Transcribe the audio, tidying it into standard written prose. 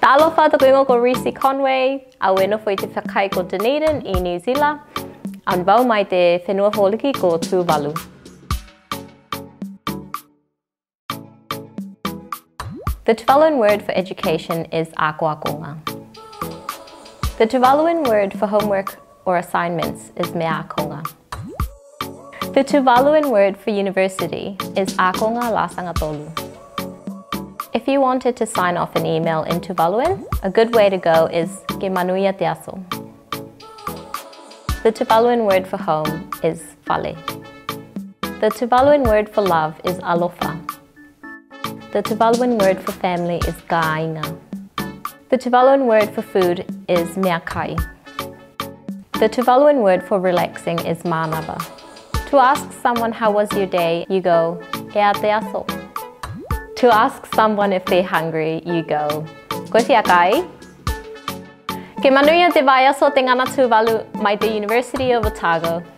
Alofa te koingo ko Reese Conway, a wena foi te whakai ko Dunedin I New Zealand, an wau mai te whenua holiki ko Tuvalu. The Tuvaluan word for education is akoakonga. The Tuvaluan word for homework or assignments is meakonga. The Tuvaluan word for university is akonga lasangatolu. If you wanted to sign off an email in Tuvaluan, a good way to go is ke manuia te aso. The Tuvaluan word for home is fale. The Tuvaluan word for love is alofa. The Tuvaluan word for family is kaainga. The Tuvaluan word for food is meakai. The Tuvaluan word for relaxing is manava. To ask someone how was your day, you go, ea te aso. To ask someone if they're hungry, you go, koe whia kai? Ke manuia te vai aso te ngana Tuvalu mai te University of Otago.